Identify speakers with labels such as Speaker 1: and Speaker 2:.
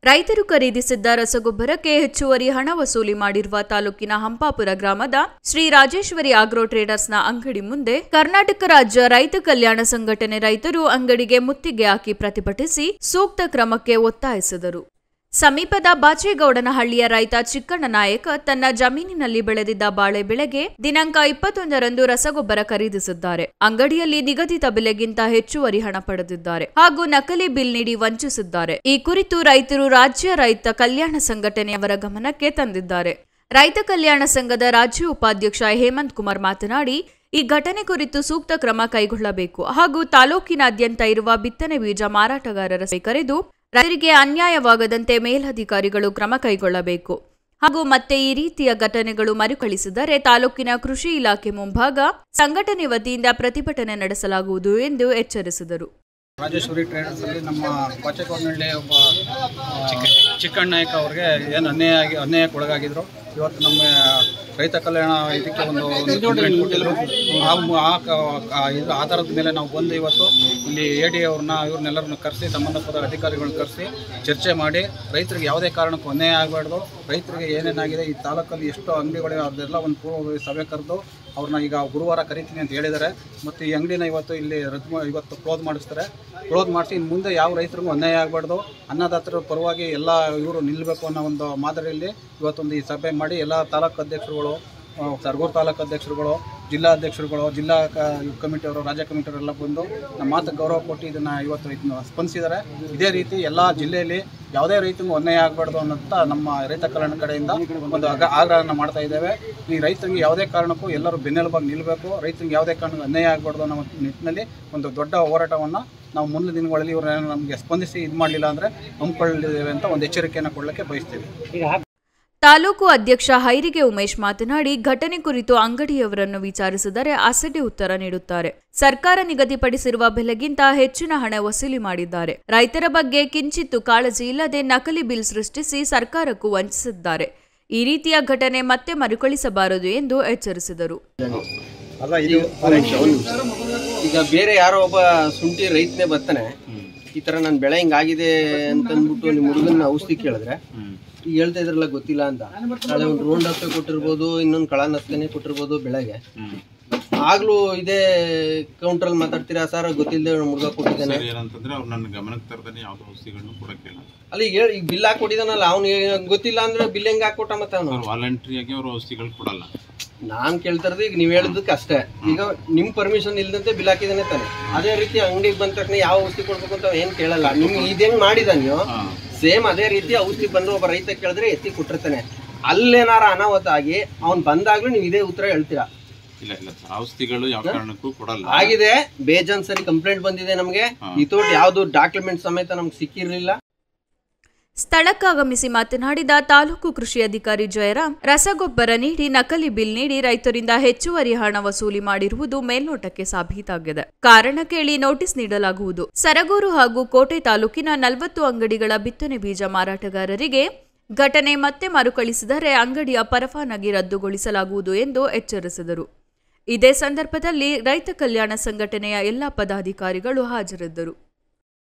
Speaker 1: ರೈತರು ಖರೀದಿಸಿದ್ದ ರಸಗೊಬ್ಬರಕ್ಕೆ ಹೆಚ್ಚುವರಿ ಹಣ ವಸೂಲಿ ಮಾಡಿರುವ ತಾಲೂಕಿನ ಹಂಪಾಪುರ ಗ್ರಾಮದ ಶ್ರೀ ರಾಜೇಶ್ವರಿ ಆಗ್ರೋ ಟ್ರೇಡರ್ಸ್ನ ಅಂಗಡಿ ಮುಂದೆ ಕರ್ನಾಟಕ ರಾಜ್ಯ ರೈತ ಕಲ್ಯಾಣ ಸಂಘಟನೆ ರೈತರು ಅಂಗಡಿಗೆ ಮುತ್ತಿಗೆ ಹಾಕಿ ಪ್ರತಿಭಟಿಸಿ ಸೂಕ್ತ ಕ್ರಮಕ್ಕೆ ಒತ್ತಾಯಿಸಿದರು. ಸಮೀಪದ ಬಾಚೇಗೌಡನಹಳ್ಳಿಯ ರೈತ ಚಿಕ್ಕಣ್ಣ ನಾಯಕ ತನ್ನ ಜಮೀನಿನಲ್ಲಿ ಬೆಳೆದಿದ್ದ ಬಾಳೆ ಬೆಳೆಗೆ ದಿನಾಂಕ 21ರಂದು ರಸಗೊಬ್ಬರ ಖರೀದಿಸಿದ್ದಾರೆ. ಅಂಗಡಿಯಲ್ಲಿ ನಿಗದಿತ ಬೆಲೆಗಿಂತ ಹೆಚ್ಚುವರಿ ಹಣ ಪಡೆದಿದ್ದಾರೆ ಹಾಗೂ ನಕಲಿ ಬಿಲ್ ನೀಡಿ ವಂಚಿಸಿದ್ದಾರೆ. ಈ ಕುರಿತು ರೈತರು ರಾಜ್ಯ ರೈತ ಕಲ್ಯಾಣ ಸಂಘಟನೆಯವರ ಗಮನಕ್ಕೆ ತಂದಿದ್ದಾರೆ. ರೈತ ಕಲ್ಯಾಣ ಸಂಘದ ರಾಜ್ಯ ಉಪಾಧ್ಯಕ್ಷ ಹೇಮಂತ್ ಕುಮಾರ್ ಮಾತನಾಡಿ, ಈ ಘಟನೆ ಕುರಿತು ಸೂಕ್ತ ಕ್ರಮ ಕೈಗೊಳ್ಳಬೇಕು ಹಾಗೂ ತಾಲೂಕಿನಾದ್ಯಂತ ಇರುವ ಬಿತ್ತನೆ ಬೀಜ ಮಾರಾಟಗಾರರ ಸಭೆ ಕರೆದು ರೈತರಿಗೆ ಅನ್ಯಾಯವಾಗದಂತೆ ಮೇಲಧಿಕಾರಿಗಳು ಕ್ರಮ ಕೈಗೊಳ್ಳಬೇಕು ಹಾಗೂ ಮತ್ತೆ ಈ ರೀತಿಯ ಘಟನೆಗಳು ಮರುಕಳಿಸಿದರೆ ತಾಲೂಕಿನ ಕೃಷಿ ಇಲಾಖೆ ಮುಂಭಾಗ ಸಂಘಟನೆ ವತಿಯಿಂದ ಪ್ರತಿಭಟನೆ ನಡೆಸಲಾಗುವುದು ಎಂದು ಎಚ್ಚರಿಸಿದರು.
Speaker 2: ರಾಜೇಶ್ವರಿ ಟ್ರೇಡರ್ಸ್ ಅಲ್ಲಿ ನಮ್ಮ ಬಾಚೇಗೌಡನಹಳ್ಳಿ ಒಬ್ಬ ಚಿಕ್ಕಣ್ಣ ನಾಯಕ ಅವ್ರಿಗೆ ಏನು ಅನ್ಯಾಯಕ್ಕೆ ಒಳಗಾಗಿದ್ರು. ಇವತ್ತು ನಮ್ಮ ರೈತ ಕಲ್ಯಾಣ ಇದಕ್ಕೆ ಒಂದು ಕಂಪ್ಲೇಂಟ್ ಕೊಟ್ಟಿದ್ರು. ಆಧಾರದ ಮೇಲೆ ನಾವು ಬಂದು ಇವತ್ತು ಇಲ್ಲಿ AD ಇವ್ರನ್ನೆಲ್ಲರನ್ನು ಕರೆಸಿ ಸಂಬಂಧಪಟ್ಟ ಅಧಿಕಾರಿಗಳನ್ನ ಕರೆಸಿ ಚರ್ಚೆ ಮಾಡಿ ರೈತರಿಗೆ ಯಾವುದೇ ಕಾರಣಕ್ಕೂ ಅನ್ಯಾಯ ಆಗಬಾರ್ದು, ರೈತರಿಗೆ ಏನೇನಾಗಿದೆ ಈ ತಾಲೂಕಲ್ಲಿ ಎಷ್ಟು ಅಂಗಡಿಗಳಿವೆ ಅದೆಲ್ಲ ಒಂದು ಪೂರ್ವ ಸಭೆ ಕರೆದು ಅವ್ರನ್ನ ಈಗ ಗುರುವಾರ ಕರಿತೀನಿ ಅಂತ ಹೇಳಿದ್ದಾರೆ. ಮತ್ತು ಈ ಅಂಗಡಿನ ಇವತ್ತು ಇಲ್ಲಿ ಇವತ್ತು ಕ್ಲೋಸ್ ಮಾಡಿಸ್ತಾರೆ. ಕ್ಲೋಸ್ ಮಾಡಿಸಿ ಇನ್ನು ಮುಂದೆ ಯಾವ ರೈತರಿಗೂ ಅನ್ಯಾಯ ಆಗಬಾರ್ದು, ಅನ್ನದಾತರ ಪರವಾಗಿ ಎಲ್ಲ ಇವರು ನಿಲ್ಲಬೇಕು ಅನ್ನೋ ಒಂದು ಮಾದರಿಯಲ್ಲಿ ಇವತ್ತೊಂದು ಈ ಸಭೆ ಮಾಡಿ ಎಲ್ಲ ತಾಲೂಕು ಅಧ್ಯಕ್ಷರುಗಳು, ಸರಗೂರು ತಾಲೂಕು ಅಧ್ಯಕ್ಷರುಗಳು, ಜಿಲ್ಲಾ ಅಧ್ಯಕ್ಷರುಗಳು, ಜಿಲ್ಲಾ ಕಮಿಟಿಯವರು, ರಾಜ್ಯ ಕಮಿಟಿಯವರೆಲ್ಲ ಬಂದು ನಮ್ಮ ಮಾತಿಗೆ ಗೌರವ ಕೊಟ್ಟು ಇದನ್ನು ಸ್ಪಂದಿಸಿದ್ದಾರೆ. ಇದೇ ರೀತಿ ಎಲ್ಲ ಜಿಲ್ಲೆಯಲ್ಲಿ ಯಾವುದೇ ರೈತರಿಗೂ ಅನ್ಯಾಯ ಆಗಬಾರ್ದು ಅನ್ನೋಂಥ ನಮ್ಮ ರೈತ ಕಲ್ಯಾಣ ಕಡೆಯಿಂದ ಒಂದು ಆಗ್ರಹವನ್ನು ಮಾಡ್ತಾ ಇದ್ದೇವೆ. ಈ ರೈತರಿಗೆ ಯಾವುದೇ ಕಾರಣಕ್ಕೂ ಎಲ್ಲರೂ ಬೆನ್ನೆಲುಬಾಗಿ ನಿಲ್ಲಬೇಕು, ರೈತರಿಗೆ ಯಾವುದೇ ಕಾರಣಕ್ಕೂ ಅನ್ಯಾಯ ಆಗಬಾರ್ದು ಅನ್ನೋ ನಿಟ್ಟಿನಲ್ಲಿ ಒಂದು ದೊಡ್ಡ ಹೋರಾಟವನ್ನು ನಾವು ಮುಂದಿನ ದಿನಗಳಲ್ಲಿ ಇವರು ನಮಗೆ ಸ್ಪಂದಿಸಿ ಇದು ಮಾಡಲಿಲ್ಲ ಅಂದರೆ ಹಮ್ಮಿಕೊಳ್ಳಲಿದ್ದೇವೆ ಅಂತ ಒಂದು ಎಚ್ಚರಿಕೆಯನ್ನು ಕೊಡಲಿಕ್ಕೆ ಬಯಸ್ತೀವಿ.
Speaker 1: ತಾಲೂಕು ಅಧ್ಯಕ್ಷ ಹೈರಿಗೆ ಉಮೇಶ್ ಮಾತನಾಡಿ, ಘಟನೆ ಕುರಿತು ಅಂಗಡಿಯವರನ್ನು ವಿಚಾರಿಸಿದರೆ ಅಸಡ್ಡೆ ಉತ್ತರ ನೀಡುತ್ತಾರೆ. ಸರ್ಕಾರ ನಿಗದಿಪಡಿಸಿರುವ ಬೆಲೆಗಿಂತ ಹೆಚ್ಚಿನ ಹಣ ವಸೂಲಿ ಮಾಡಿದ್ದಾರೆ. ರೈತರ ಬಗ್ಗೆ ಕಿಂಚಿತ್ತೂ ಕಾಳಜಿ ಇಲ್ಲದೆ ನಕಲಿ ಬಿಲ್ ಸೃಷ್ಟಿಸಿ ಸರ್ಕಾರಕ್ಕೂ ವಂಚಿಸಿದ್ದಾರೆ. ಈ ರೀತಿಯ ಘಟನೆ ಮತ್ತೆ ಮರುಕಳಿಸಬಾರದು ಎಂದು ಎಚ್ಚರಿಸಿದರು.
Speaker 3: ಈಗ ಬೇರೆ ಯಾರೋ ಒಬ್ಬ ಶುಂಠಿ ರೈತನೇ ಬರ್ತಾನೆ, ಈ ತರ ನನ್ನ ಬೆಳೆ ಹಿಂಗಾಗಿದೆ ಅಂತಂದ್ಬಿಟ್ಟು ನಿಮ್ಮ ಹುಡುಗನ ಔಷಧಿ ಕೇಳಿದ್ರೆ ಈಗ ಹೇಳ್ತಾ ಇದ್ರಲ್ಲ ಗೊತ್ತಿಲ್ಲ ಅಂತ, ನಾಳೆ ಒಂದು ರೋಂಡ್ ಹತ್ತೆ ಕೊಟ್ಟಿರ್ಬೋದು, ಇನ್ನೊಂದು ಕಳನತ್ತನೇ ಕೊಟ್ಟಿರ್ಬೋದು ಬೆಳೆಗೆ. ಆಗ್ಲೂ ಇದೇ ಕೌಂಟ್ರಲ್ಲಿ ಮಾತಾಡ್ತೀರಾ, ಸರ್ ಗೊತ್ತಿಲ್ಲದೆ ಮುರುಗ ಕೊಟ್ಟಿದ್ದಾನೆ ಅಲ್ಲಿ ಈಗ ಬಿಲ್ ಹಾಕಿ ಕೊಟ್ಟಿದ್ದಾನಲ್ಲ, ಅವ್ನು ಗೊತ್ತಿಲ್ಲ ಅಂದ್ರೆ ಬಿಲ್ ಹೆಂಗ್ ಹಾಕೊಟ್ಟ ಮತ್ತೆ ಅವನು
Speaker 4: ವಾಲಂಟ್ರಿಯಾಗಿ ಅವರು ಔಷಧಿಗಳು ಕೊಡಲ್ಲ.
Speaker 3: ನಾನ್ ಕೇಳ್ತಾ ಇರೋದು ಈಗ ನೀವ್ ಹೇಳಿದ್ದಕ್ಕೆ ಅಷ್ಟೇ. ಈಗ ನಿಮ್ ಪರ್ಮಿಷನ್ ಇಲ್ದಂತೆ ಬಿಲ್ ಹಾಕಿದಾನೆ ತಾನೆ, ಅದೇ ರೀತಿ ಅಂಗಡಿಗೆ ಬಂದ ತಕ್ಷಣ ಯಾವ ಔಷಧಿ ಕೊಡ್ಬೇಕು ಅಂತ ಏನ್ ಕೇಳಲ್ಲ. ನಿಮ್ಗೆ ಇದೇನ್ ಮಾಡಿದ ನೀವು ಸೇಮ್ ಅದೇ ರೀತಿ ಔಷಧಿ ಬಂದ್ರೆ ಒಬ್ಬ ರೈತ ಕೇಳಿದ್ರೆ ಎತ್ತಿ ಕೊಟ್ಟಿರ್ತಾನೆ. ಅಲ್ಲೇನಾರ ಅನಾಹುತ ಆಗಿ ಅವ್ನ್ ಬಂದಾಗ್ಲೂ ನೀವು ಇದೇ ಉತ್ತರ ಹೇಳ್ತೀರಾ.
Speaker 4: ಇಲ್ಲ ಔಷಧಿಗಳು ಯಾವ ಕಾರಣಕ್ಕೂ ಕೊಡಲ್ಲ.
Speaker 3: ಆಗಿದೆ, ಬೇಜಾನ್ ಸರಿ ಕಂಪ್ಲೇಂಟ್ ಬಂದಿದೆ ನಮ್ಗೆ, ಇತೋಟ್ ಯಾವ್ದು ಡಾಕ್ಯುಮೆಂಟ್ ಸಮೇತ ನಮ್ಗೆ ಸಿಕ್ಕಿರ್ಲಿಲ್ಲ.
Speaker 1: ಸ್ಥಳಕ್ಕಾಗಮಿಸಿ ಮಾತನಾಡಿದ ತಾಲೂಕು ಕೃಷಿ ಅಧಿಕಾರಿ ಜಯರಾಮ್, ರಸಗೊಬ್ಬರ ನೀಡಿ ನಕಲಿ ಬಿಲ್ ನೀಡಿ ರೈತರಿಂದ ಹೆಚ್ಚುವರಿ ಹಣ ವಸೂಲಿ ಮಾಡಿರುವುದು ಮೇಲ್ನೋಟಕ್ಕೆ ಸಾಬೀತಾಗಿದೆ. ಕಾರಣ ಕೇಳಿ ನೋಟಿಸ್ ನೀಡಲಾಗುವುದು. ಸರಗೂರು ಹಾಗೂ ಕೋಟೆ ತಾಲೂಕಿನ 40 ಅಂಗಡಿಗಳ ಬಿತ್ತನೆ ಬೀಜ ಮಾರಾಟಗಾರರಿಗೆ ಘಟನೆ ಮತ್ತೆ ಮರುಕಳಿಸಿದರೆ ಅಂಗಡಿಯ ಪರವಾನಗಿ ರದ್ದುಗೊಳಿಸಲಾಗುವುದು ಎಂದು ಎಚ್ಚರಿಸಿದರು. ಇದೇ ಸಂದರ್ಭದಲ್ಲಿ ರೈತ ಕಲ್ಯಾಣ ಸಂಘಟನೆಯ ಎಲ್ಲ ಪದಾಧಿಕಾರಿಗಳು ಹಾಜರಿದ್ದರು.